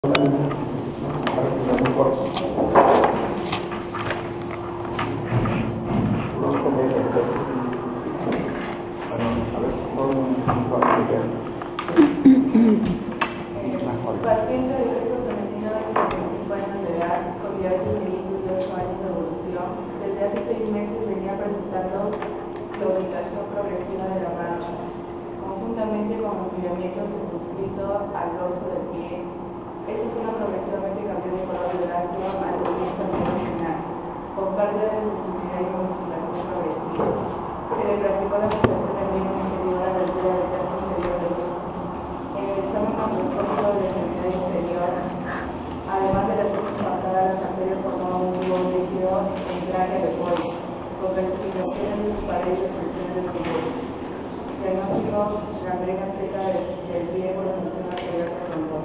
Paciente de sexo femenino de 55 años de edad, con diabetes mellitus de 8 años de evolución, desde hace 6 meses venía presentando claudicación progresiva de la mano, conjuntamente con enfriamiento circunscrito al dorso del pie. Esta zona progresivamente cambió de color violáceo al comienzo final, con pérdida de sensibilidad y modificación progresiva. Se le practicó la aplicación del miembro inferior a la altura del tercio inferior del dorso. En el examen macroscópico de la extremidad inferior, además de la zona impactada, las arterias formaban un tubo líquido en tráquea de pollo, con calcificaciones de su pared y expresiones de su boca. Diagnóstico: gangrena seca del pie por la función arterial del trombón.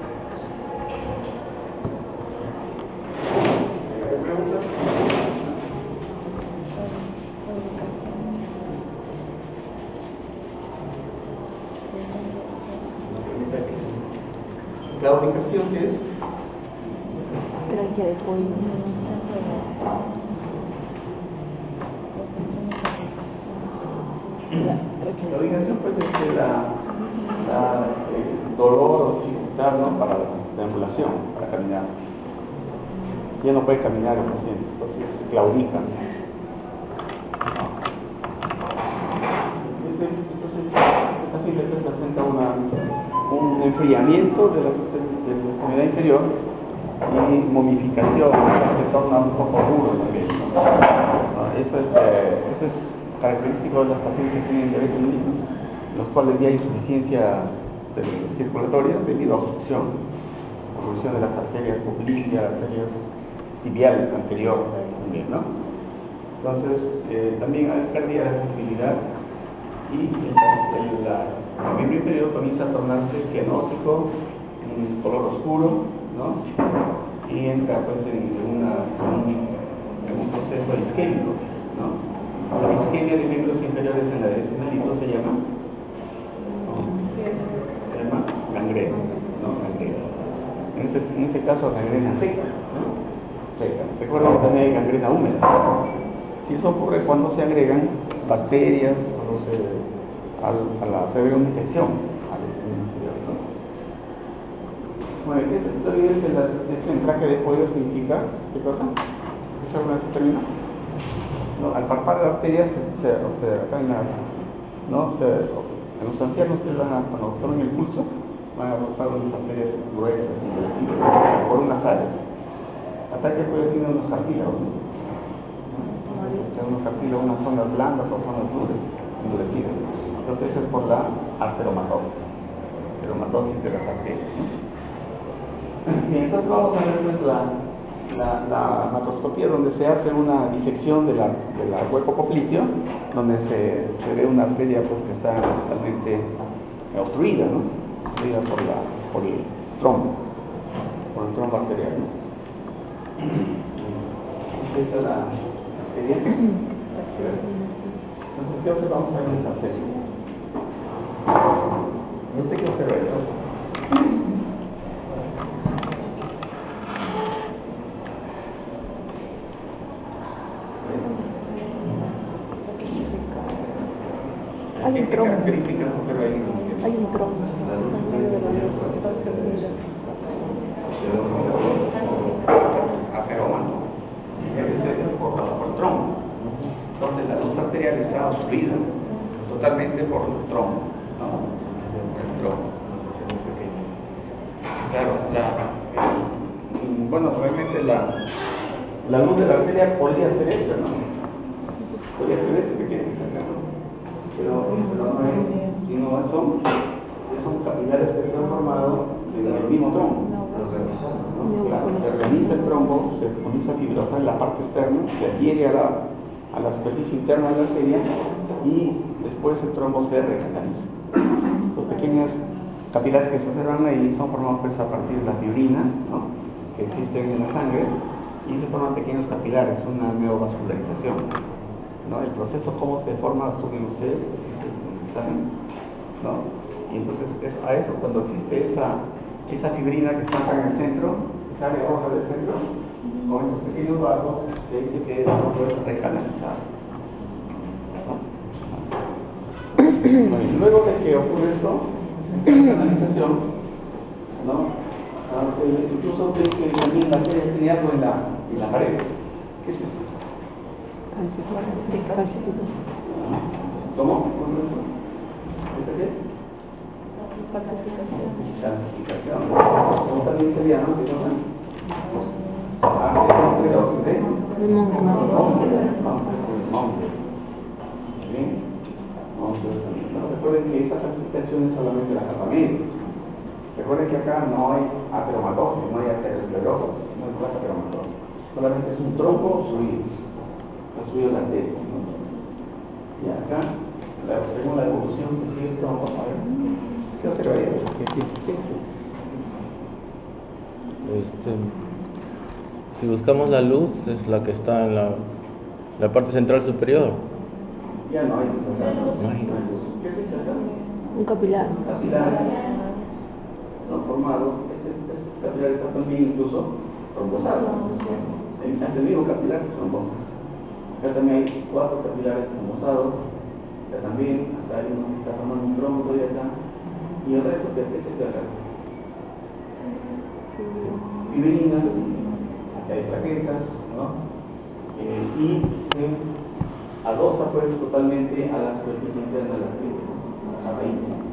¿La ubicación qué es? Tráquea de pollo. La ubicación pues es que el dolor o dificultad, ¿no? Para la ambulación, para caminar. Ya no puede caminar el paciente, entonces claudica. Entonces el paciente presenta un enfriamiento de la extremidad inferior y momificación, se torna un poco duro también. Eso es característico de los pacientes que tienen diabetes mellitus, en los cuales ya hay insuficiencia circulatoria debido a obstrucción de las arterias popliteas, arterias tibiales anterior también, ¿no? Entonces también hay pérdida de sensibilidad y el miembro inferior comienza a tornarse cianótico, un color oscuro, ¿no? Y entra pues en un proceso isquémico, ¿no? La isquemia de miembros inferiores en la diabetes mellitus se llama gangrena, ¿no? Gangrena. En este caso gangrena seca, ¿no? Seca. Recuerda que también hay gangrena húmeda. Y eso ocurre cuando se agregan bacterias, se agrega una infección al interior, ¿no? Bueno, ¿esto olvides que este entraque de pollo significa qué cosa? ¿Escucharon alguna vez ese término? No, al palpar la arteria, acá en los ancianos que cuando toman el pulso, van a palpar unas arterias gruesas, endurecidas, por unas áreas. Hasta que el pollo tiene unos cartílagos, ¿no? Unos cartílagos, unas zonas blandas o zonas duras, endurecidas. Entonces eso es por la arteromatosis de las arterias, ¿no? Bien, entonces vamos a ver pues la macroscopía, donde se hace una disección de la hueco popliteo, donde se ve una arteria pues que está totalmente obstruida, ¿no? Obstruida por el trombo arterial, ¿no? Esta es la arteria. Entonces, ¿qué observamos ahí en esa arteria? ¿Usted qué observa esto? Hay un trombo. Características observa ahí. Hay un trombo. Aterómano. Ese es por el trombo. Entonces la luz arterial está obstruida totalmente por el trombo, ¿no? Por el trombo. Claro, bueno, realmente la luz de la arteria podría ser esta, ¿no? Podría ser este pequeño acá, ¿no? Pero no es, sino son capilares que se han formado en el mismo trombo. Claro, se organiza el trombo, se comienza a fibrosar en la parte externa, se adhiere a la superficie interna de la arteria y después el trombo se recanaliza. Sus pequeñas capilares que se observan ahí son formados pues, a partir de la fibrina, ¿no? Que existen en la sangre, y se forman pequeños capilares, una neovascularización, ¿no? El proceso, cómo se forma, estudian ustedes, ¿saben? ¿No? Y entonces a eso, cuando existe esa fibrina que está acá en el centro, esa área roja del centro, con estos pequeños vasos, se dice que es recanalizado. Luego de que ocurre esto, esta recanalización, ¿no? Incluso ven que también la serie tenía algo en la pared. ¿Qué es eso? ¿Cómo? ¿Esto qué es? Calcificación. ¿Cómo también sería, no? ¿Qué cosa? Recuerden que esa calcificación es solamente la capa media. Recuerden que acá no hay ateromatosis, no hay aterosclerosis, no hay ateromatosis. Solamente es un tronco obstruido la arteria, ¿no? Y acá, según la evolución que sigue el tronco, a ver, ¿qué otra vez? Si buscamos la luz, es la que está en la parte central superior. Ya no hay luz acá. No hay. ¿Qué es esto acá? Un capilar. Capilares no formados. Estos capilares están también incluso trombosados. Hasta el mismo capilar es trombosa. Acá también hay 4 capilares trombosados. Acá también, acá hay uno que está formando un tronco y acá. Y el resto que es de acá. Fibrina, aquí hay plaquetas, ¿no? Y se adosa pues totalmente a la superficie interna de la piel, a la raíz.